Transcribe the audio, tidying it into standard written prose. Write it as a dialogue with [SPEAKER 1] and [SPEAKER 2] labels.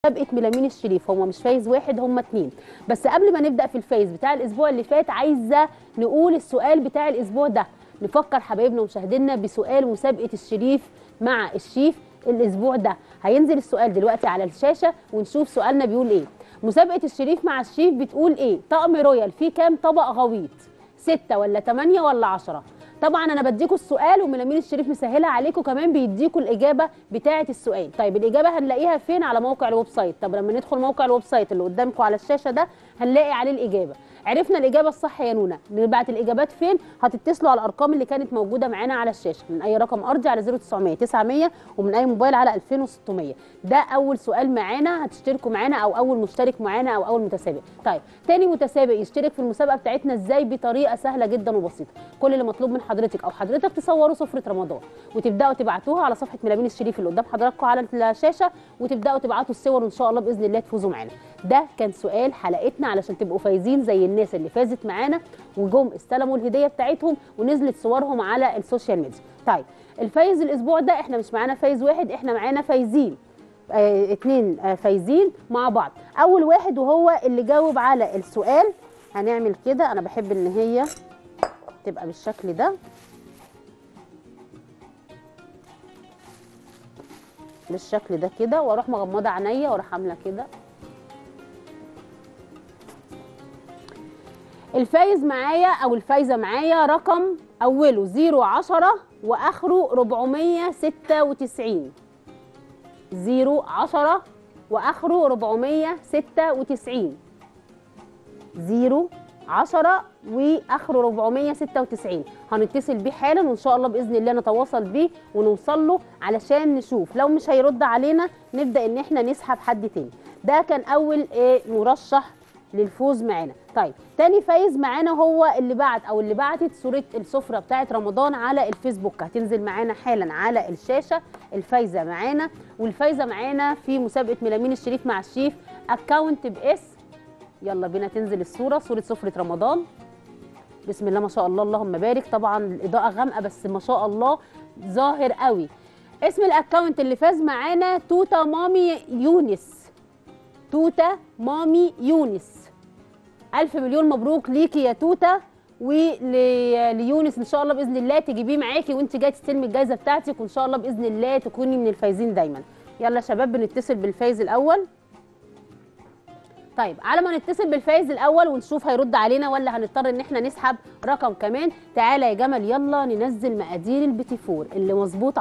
[SPEAKER 1] مسابقه ميلامين الشريف، هو مش فايز واحد، هم اتنين. بس قبل ما نبدا في الفايز بتاع الاسبوع اللي فات، عايزه نقول السؤال بتاع الاسبوع ده، نفكر حبايبنا ومشاهدينا بسؤال مسابقه الشريف مع الشيف. الاسبوع ده هينزل السؤال دلوقتي على الشاشه ونشوف سؤالنا بيقول ايه. مسابقه الشريف مع الشيف بتقول ايه؟ طقم رويال فيه كام طبق غويط؟ 6 ولا 8 ولا 10؟ طبعا انا بديكوا السؤال وميلامين الشريف مسهلها عليكم، كمان بيديكوا الاجابه بتاعه السؤال. طيب الاجابه هنلاقيها فين؟ على موقع الويب سايت. طب لما ندخل موقع الويب سايت اللي قدامكم على الشاشه ده هنلاقي عليه الاجابه. عرفنا الاجابه الصح يا نونا، نبعت الاجابات فين؟ هتتصلوا على الارقام اللي كانت موجوده معانا على الشاشه، من اي رقم ارضي على 0900 900 ومن اي موبايل على 2600. ده اول سؤال معانا، هتشتركوا معانا او اول مشترك معانا او اول متسابق. طيب تاني متسابق يشترك في المسابقه بتاعتنا ازاي؟ بطريقه سهله جدا وبسيطه. كل اللي مطلوب من حضرتك او حضرتك تصوروا سفره رمضان وتبداوا تبعتوها على صفحه ميلامين الشريف اللي قدام حضراتكم على الشاشه، وتبداوا تبعتوا الصور وان شاء الله باذن الله تفوزوا معانا. ده كان سؤال حلقتنا علشان تبقوا فايزين زي الناس اللي فازت معانا وجم استلموا الهديه بتاعتهم ونزلت صورهم على السوشيال ميديا. طيب الفايز الاسبوع ده احنا مش معانا فايز واحد، احنا معانا فايزين اتنين فايزين مع بعض. اول واحد وهو اللي جاوب على السؤال هنعمل كده، انا بحب ان هي تبقى بالشكل ده، بالشكل ده كده، واروح مغمضه عينيا واروح عامله كده. الفايز معايا او الفايزه معايا رقم اوله 010 واخره 496. 010 واخره 496. 010 واخره 496. هنتصل بيه حالا وان شاء الله باذن الله نتواصل بيه ونوصل له علشان نشوف، لو مش هيرد علينا نبدا ان احنا نسحب حد تاني. ده كان اول مرشح للفوز معانا. طيب تاني فايز معانا هو اللي بعت او اللي بعتت صوره السفره بتاعه رمضان على الفيسبوك، هتنزل معانا حالا على الشاشه الفايزه معانا. والفايزه معانا في مسابقه ميلامين الشريف مع الشيف اكونت باسم، يلا بينا تنزل الصوره، صوره سفره رمضان. بسم الله ما شاء الله اللهم بارك. طبعا الاضاءه غامقه بس ما شاء الله ظاهر قوي. اسم الاكونت اللي فاز معانا توته مامي يونس. توته مامي يونس. ألف مليون مبروك ليكي يا توته، وليونس ان شاء الله باذن الله تجيبيه معاكي وانت جايه تستلمي الجائزه بتاعتك، وان شاء الله باذن الله تكوني من الفايزين دايما. يلا يا شباب بنتصل بالفايز الاول. طيب على ما نتصل بالفايز الاول ونشوف هيرد علينا ولا هنضطر ان احنا نسحب رقم كمان. تعالى يا جمل يلا ننزل مقادير البيتي فور اللي مظبوط